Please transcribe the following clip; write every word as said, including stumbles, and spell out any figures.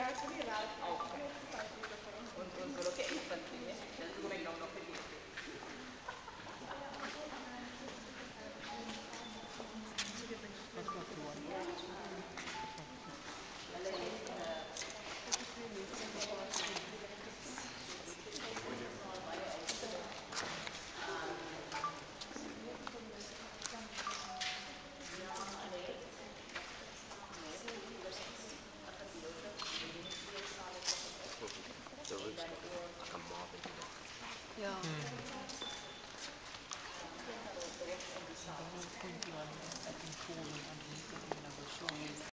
Ok. Und, und solo che è infantile, adesso come il nonno felice. Ja. Continuano a controllare